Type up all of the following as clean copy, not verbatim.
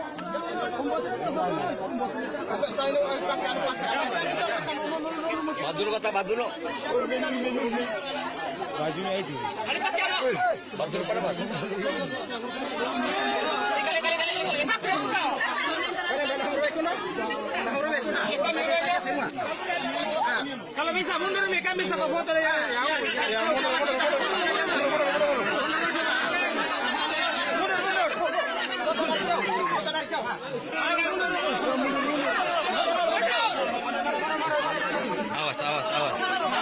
Badul kata badul. Bajunya itu. Badul pada badul. Kalau bisa mundur nih, kan bisa foto ya. Awas, awas, awas.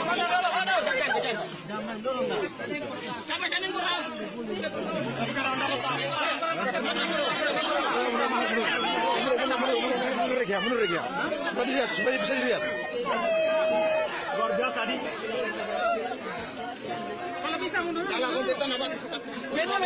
Mundur ya. Supaya bisa dilihat. Luar biasa nih. Kalau bisa mundur. Kalau kita nampak Beta.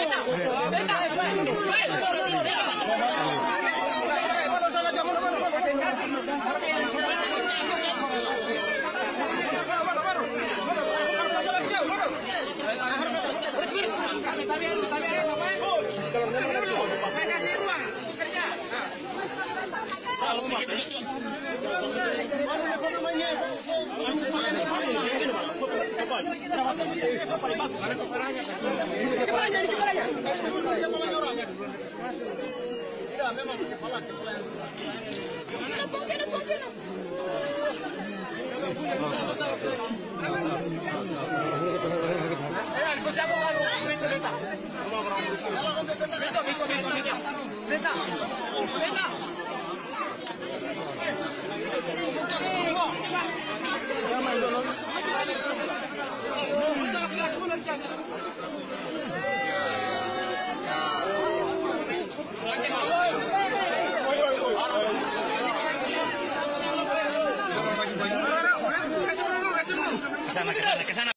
Kesana.